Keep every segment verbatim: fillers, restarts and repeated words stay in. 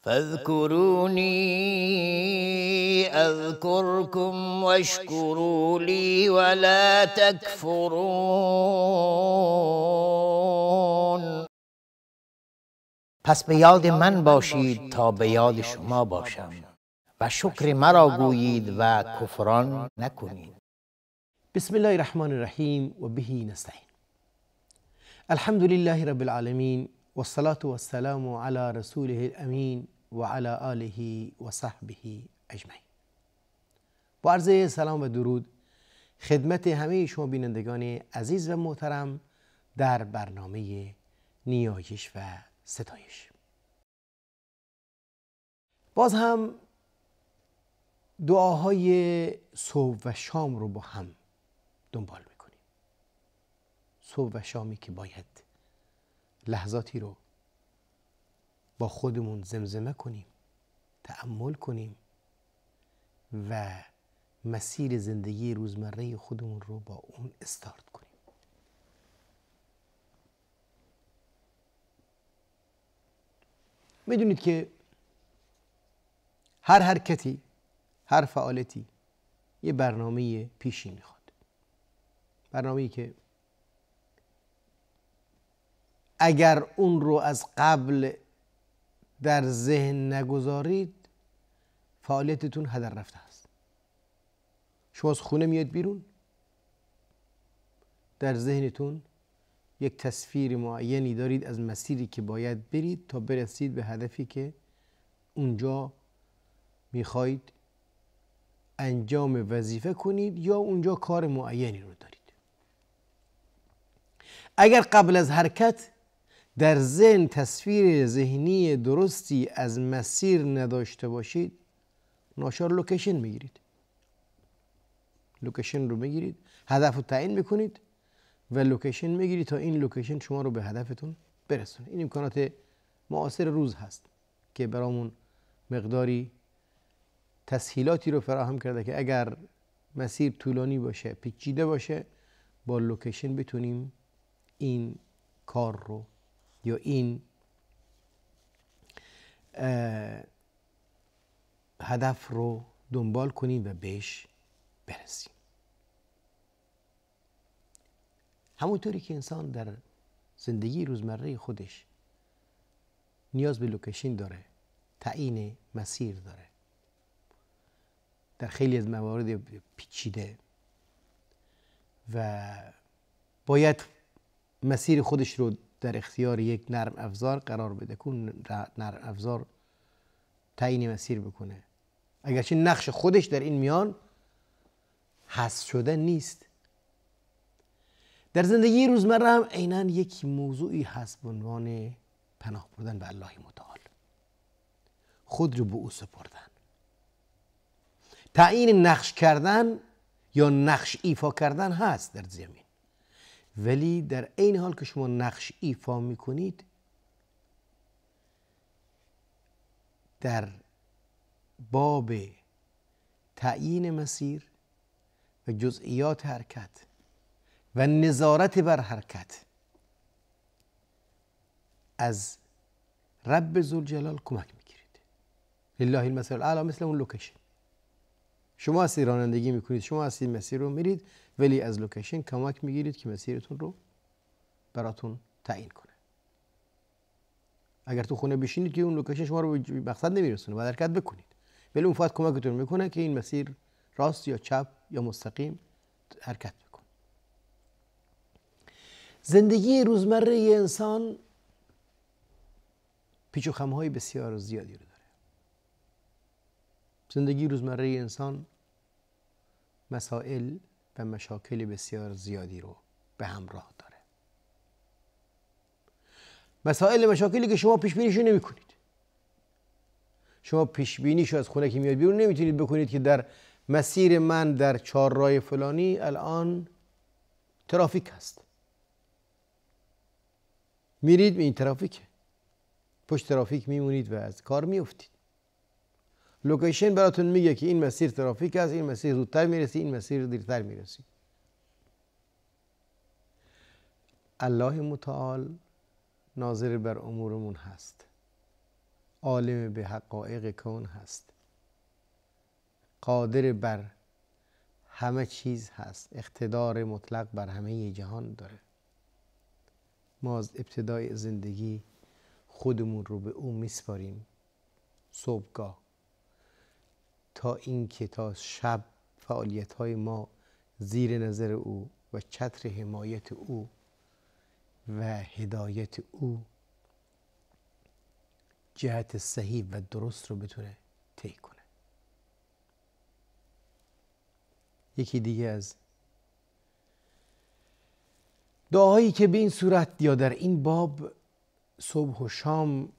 فاذكروني اذكركم واشکروا لی ولا تکفرون. پس به یاد من باشید تا به یاد شما باشم و شکر مرا گویید و کفران نکنید. بسم الله الرحمن الرحیم و به نستعین. الحمد لله رب العالمین والصلاة والسلام علی رسوله الامین و علی آله و صحبه اجمعین. با عرض سلام و درود خدمت همه شما بینندگان عزیز و محترم در برنامه نیایش و ستایش. باز هم دعاهای صبح و شام رو با هم دنبال میکنیم. صبح و شامی که باید لحظاتی رو با خودمون زمزمه کنیم، تأمل کنیم و مسیر زندگی روزمره خودمون رو با اون استارت کنیم. میدونید که هر حرکتی، هر فعالیتی یه برنامه پیشین میخواد. برنامه‌ای که اگر اون رو از قبل در ذهن نگذارید فعالیتتون هدر رفته است. شما از خونه میاد بیرون، در ذهنتون یک تصویر معینی دارید از مسیری که باید برید تا برسید به هدفی که اونجا میخواید انجام وظیفه کنید یا اونجا کار معینی رو دارید. اگر قبل از حرکت در ذهن تصویر ذهنی درستی از مسیر نداشته باشید، ناچار لوکیشن میگیرید. لوکیشن رو میگیرید، هدف رو تعیین میکنید و لوکیشن میگیرید تا این لوکیشن شما رو به هدفتون برسونه. این امکانات معاصر روز هست که برامون مقداری تسهیلاتی رو فراهم کرده که اگر مسیر طولانی باشه، پیچیده باشه، با لوکیشن بتونیم این کار رو یا این هدف رو دنبال کنیم و بهش برسیم. همونطوری که انسان در زندگی روزمره خودش نیاز به لوکیشن داره، تعیین مسیر داره، در خیلی از موارد پیچیده و باید مسیر خودش رو در اختیار یک نرم افزار قرار بده که نرم افزار تعیین مسیر بکنه، اگرچه نقش خودش در این میان حذف شده نیست. در زندگی روزمره هم عیناً یک موضوعی هست به عنوان پناه بردن به الله متعال، خود رو به او سپردن. تعیین نقش کردن یا نقش ایفا کردن هست در زمین، ولی در این حال که شما نقش ایفا میکنید، در باب تعیین مسیر و جزئیات حرکت و نظارت بر حرکت از رب ذوالجلال کمک میگیرید. لله المثل الاعلی، مثل اون لوکیشن. شما هستید رانندگی میکنید، شما هستید مسیر رو میرید، ولی از لوکیشن کمک میگیرید که مسیرتون رو براتون تعیین کنه. اگر تو خونه بشینید که اون لوکیشن شما رو به مقصد نمیرسونه، باید حرکت بکنید، ولی اون فقط کمکتون میکنه که این مسیر راست یا چپ یا مستقیم حرکت بکن. زندگی روزمره انسان پیچ و خم‌های بسیار زیادی رو داره. زندگی روزمره انسان مسائل و مشاکل بسیار زیادی رو به همراه داره. مسائل و مشاکلی که شما پیش بینیشو نمی کنید. شما پیش بینیشو از خونه که میاد بیرون نمیتونید بکنید که در مسیر من در چهارراه فلانی الان ترافیک هست. میرید این ترافیکه، پشت ترافیک میمونید و از کار میافتید. لوکیشن براتون میگه که این مسیر ترافیک است، این مسیر زودتر میرسی، این مسیر دیرتر میرسی. الله متعال ناظر بر امورمون هست. عالم به حقایق کون هست، قادر بر همه چیز هست، اقتدار مطلق بر همه جهان داره. ما از ابتدای زندگی خودمون رو به او میسپاریم صبحگاه تا اینکه تا شب فعالیت های ما زیر نظر او و چتر حمایت او و هدایت او جهت صحیح و درست رو بتونه طی کنه. یکی دیگه از دعایی که به این صورت یا در این باب صبح و شام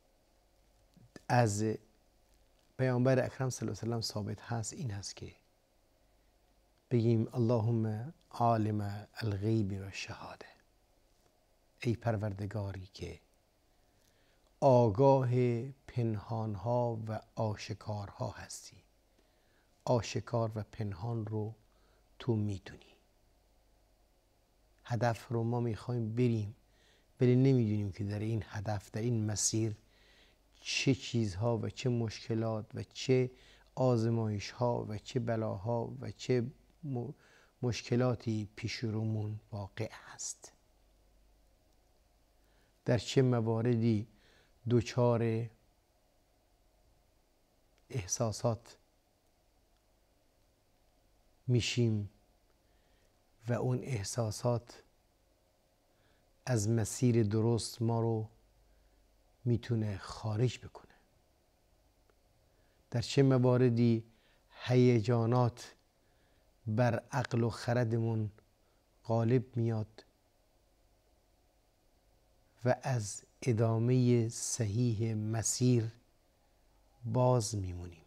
از پیامبر اکرم صلی الله علیه و سلم ثابت هست این هست که بگیم اللهم عالم الغیب و شهاده، ای پروردگاری که آگاه پنهانها و آشکارها هستی. آشکار و پنهان رو تو میدونی. هدف رو ما میخوایم بریم ولی نمیدونیم که در این هدف، در این مسیر چه چیزها و چه مشکلات و چه آزمایش ها و چه بلاها و چه مشکلاتی پیش رومون واقع هست، در چه مواردی دوچار احساسات میشیم و اون احساسات از مسیر درست ما رو میتونه خارج بکنه. در چه مواردی هیجانات بر عقل و خردمون غالب میاد و از ادامه صحیح مسیر باز میمونیم.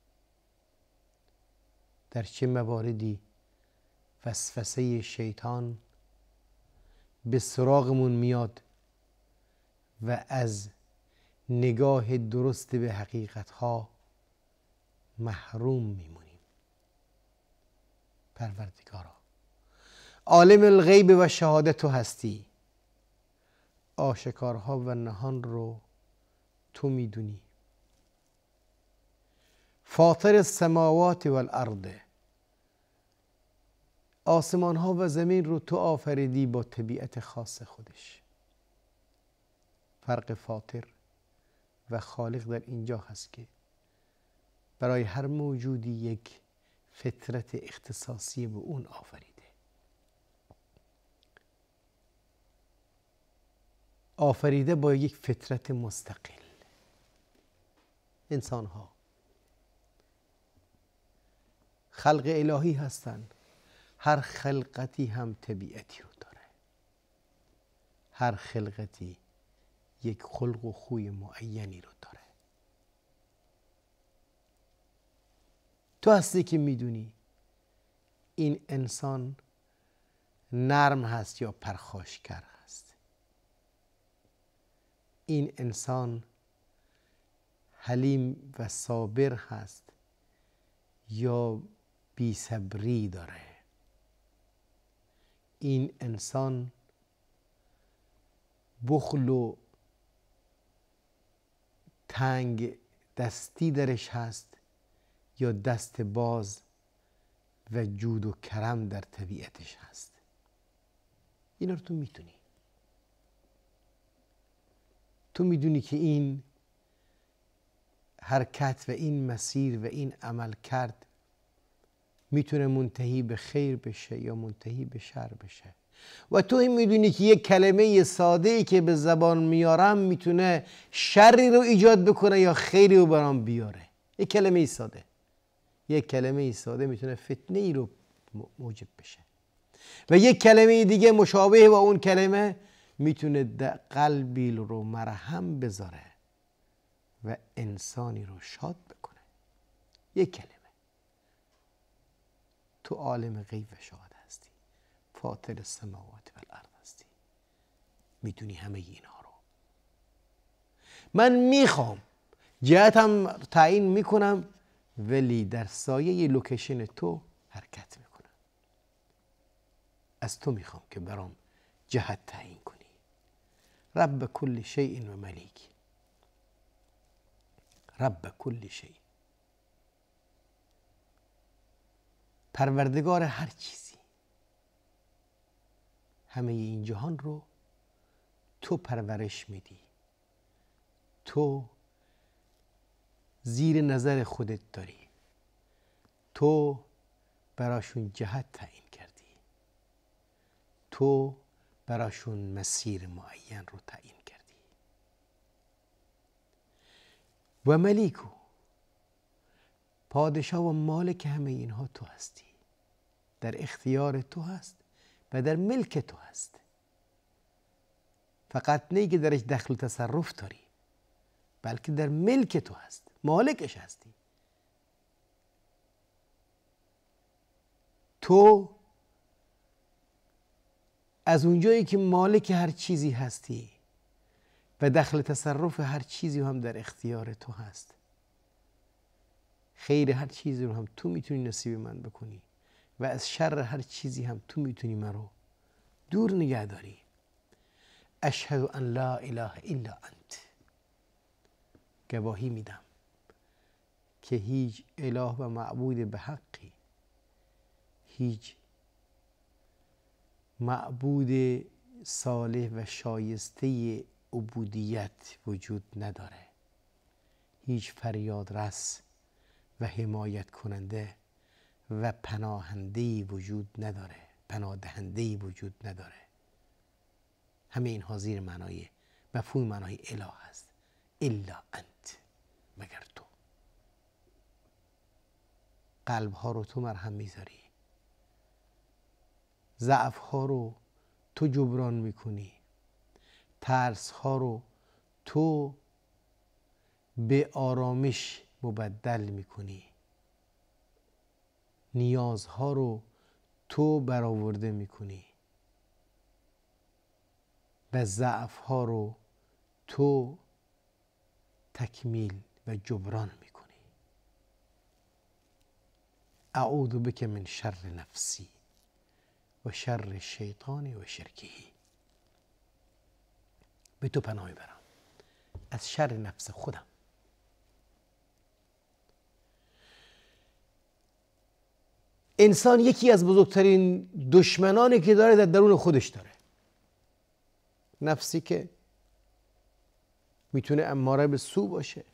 در چه مواردی وسوسه شیطان به سراغمون میاد و از نگاه درست به حقیقتها محروم میمونیم. پروردگارا، عالم الغیب و شهادت تو هستی. آشکارها و نهان رو تو میدونی. فاطر السماوات والارض، آسمان ها و زمین رو تو آفریدی با طبیعت خاص خودش. فرق فاطر و خالق در اینجا هست که برای هر موجودی یک فطرت اختصاصی به اون آفریده. آفریده با یک فطرت مستقل. انسان ها خلق الهی هستند. هر خلقتی هم طبیعتی رو داره. هر خلقتی یک خلق و خوی معینی رو داره. تو هستی که میدونی این انسان نرم هست یا پرخاشگر هست. این انسان حلیم و صابر هست یا بی صبری داره. این انسان بخل و تنگ دستی درش هست یا دست باز و جود و کرم در طبیعتش هست. اینا رو تو میتونی. تو میدونی که این حرکت و این مسیر و این عمل کرد میتونه منتهی به خیر بشه یا منتهی به شر بشه. و تو این میدونی که یک کلمه ساده ای که به زبان میارم میتونه شری رو ایجاد بکنه یا خیری رو برام بیاره. یک کلمه ساده یک کلمه ساده میتونه فتنه ای رو موجب بشه و یک کلمه دیگه مشابه با اون کلمه میتونه قلبی رو مرهم بذاره و انسانی رو شاد بکنه. یک کلمه. تو عالم غیب و شهادت هستی. فاطر السماوات والارض هستی. میدونی همه اینها رو. من میخوام جهتم تعیین میکنم ولی در سایه لوکیشن تو حرکت میکنم. از تو میخوام که برام جهت تعیین کنی. رب کل شیء و ملیک. رب کل شیء، پروردگار هر چیزی. همه این جهان رو تو پرورش میدی، تو زیر نظر خودت داری، تو براشون جهت تعیین کردی، تو براشون مسیر معین رو تعیین کردی. و ملیکو، پادشاه و مالک همه اینها تو هستی، در اختیار تو هست و در ملک تو هست. فقط نه که درش دخل و تصرف داری، بلکه در ملک تو هست، مالکش هستی. تو از اونجایی که مالک هر چیزی هستی و دخل تصرف هر چیزی هم در اختیار تو هست، خیر هر چیزی رو هم تو میتونی نصیب من بکنی و از شر هر چیزی هم تو میتونی من رو دور نگه داری. اشهد ان لا اله الا انت، گواهی میدم که هیچ اله و معبود به حقی، هیچ معبود صالح و شایسته عبودیت وجود نداره، هیچ فریاد رس و حمایت کننده و پناهنده‌ای وجود نداره، پناهدهنده‌ای وجود نداره. همه اینها زیر معنای مفهوم معنای اله هست. الا انت، مگر تو. قلب ها رو تو مرهم میذاری، ضعف ها رو تو جبران میکنی، ترس ها رو تو به آرامش مبدل میکنی، نیازها رو تو برآورده میکنی و ضعف ها رو تو تکمیل و جبران میکنی. اعوذ بک من شر نفسی و شر شیطان و شرکه، به تو پناه میبرم از شر نفس خودم. انسان یکی از بزرگترین دشمنانی که داره در درون خودش داره، نفسی که میتونه اماره به سو باشه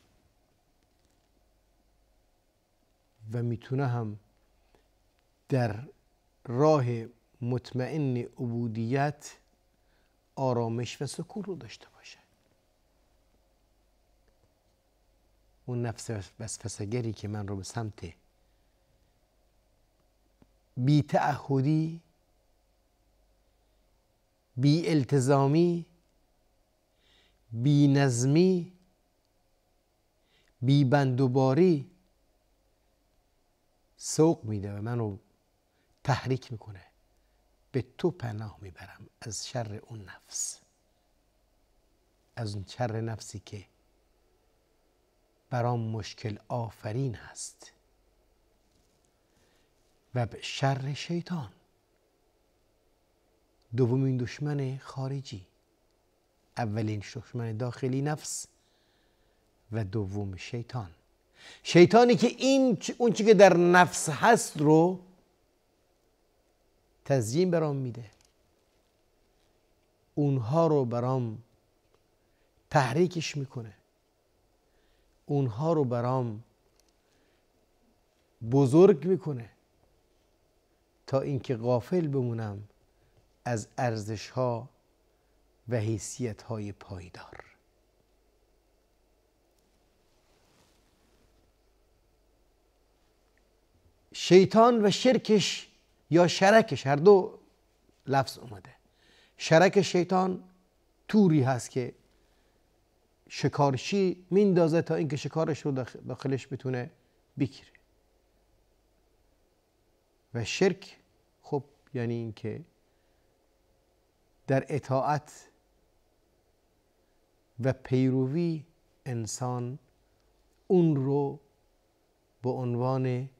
و میتونه هم در راه مطمئن عبودیت آرامش و سکون رو داشته باشه. اون نفس وسوسه‌گری که من رو به سمت بی تعهدی، بی التزامی، بی نظمی، بی بندوباری سوق میده و منو تحریک میکنه، به تو پناه میبرم از شر اون نفس، از اون شر نفسی که برام مشکل آفرین هست، و به شر شیطان، دومین دشمن خارجی. اولین دشمن داخلی نفس و دوم شیطان. شیطانی که این اون چی که در نفس هست رو تزیین برام میده، اونها رو برام تحریکش میکنه، اونها رو برام بزرگ میکنه تا اینکه غافل بمونم از ارزش ها و حیثیت های پایدار. شیطان و شرکش یا شرکش، هر دو لفظ اومده. شرک شیطان توری هست که شکارچی میندازه تا اینکه شکارش رو داخلش بتونه بگیره، و شرک خب یعنی اینکه در اطاعت و پیروی انسان اون رو به عنوان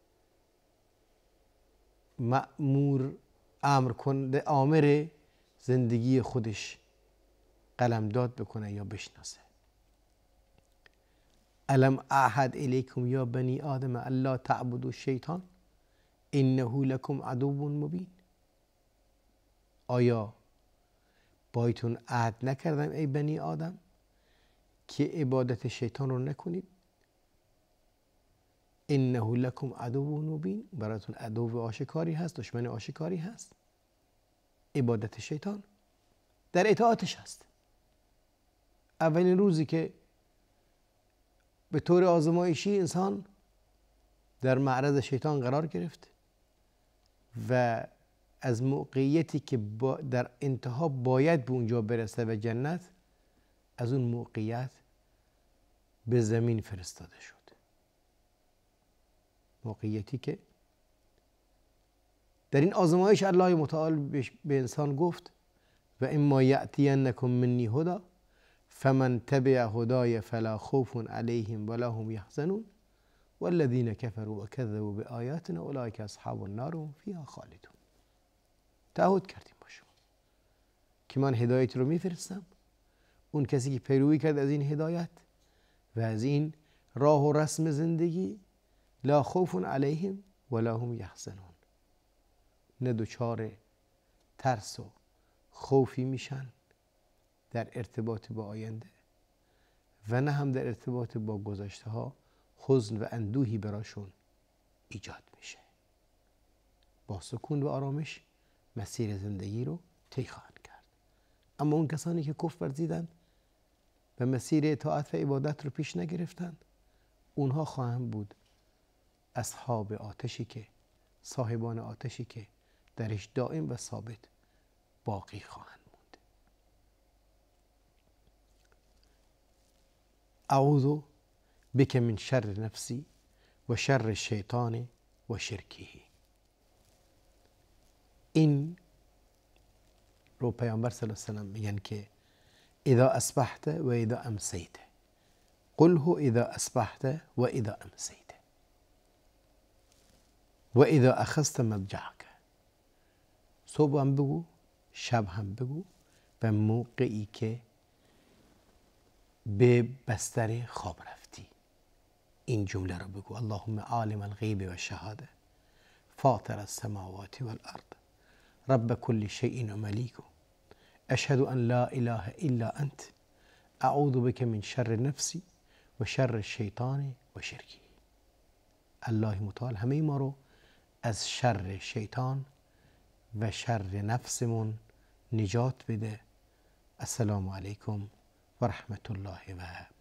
مأمور، امر کننده، آمر زندگی خودش قلمداد بکنه یا بشناسه. الم اعهد الیکم یا بنی آدم الا تعبدوا الشیطان انه لکم عدو مبین. آیا بایتون عهد نکردم ای بنی آدم که عبادت شیطان رو نکنید؟ انه لکم عدو مبین، براتون عدو آشکاری هست، دشمن آشکاری هست. عبادت شیطان در اطاعتش هست. اولین روزی که به طور آزمایشی انسان در معرض شیطان قرار گرفت و از موقعیتی که در انتها باید به اونجا برسه و جنت، از اون موقعیت به زمین فرستاده شد. موقعیتی که در این آزمایش الله متعال به انسان گفت و اما یأتینکم منی هدی فمن تبع هدای فلا خوف علیهم ولا هم یحزنون والذین کفروا وکذبوا بآیاتنا اولئک اصحاب النار هم فیها خالدون. تعهد کردیم با شما که من هدایت رو میفرستم. اون کسی که پیروی کرد از این هدایت و از این راه و رسم زندگی، لا خوف علیهم ولا هم یحزنون، نه دچار ترس و خوفی میشن در ارتباط با آینده و نه هم در ارتباط با گذشته ها حزن و اندوهی براشون ایجاد میشه. با سکون و آرامش مسیر زندگی رو طی خواهند کرد. اما اون کسانی که کفر ورزیدند و مسیر اطاعت و عبادت رو پیش نگرفتند، اونها خواهند بود اصحاب آتشی که صاحبان آتشی که درش دائم و ثابت باقی خواهند موند. اعوذ بک من شر نفسی و شر الشیطان و شرکه. این رو پیامبر صلی الله علیه و سلم میگن که اذا اصبحت و اذا امسیت، قله اذا اصبحت و اذا امسیت و اذا اخذت مضجعک. صبح هم بگو، شب هم بگو، و موقعی که به بستر خواب رفتی این جمله رو بگو: اللهم عالم الغیب و الشهاده فاطر السماوات والارض رب كل شيء ومليكه اشهد ان لا اله الا انت اعوذ بك من شر نفسی و شر الشیطان و شرکی. الله متعال همه ما رو از شر شیطان و شر نفسمون نجات بده. السلام علیکم و رحمت الله و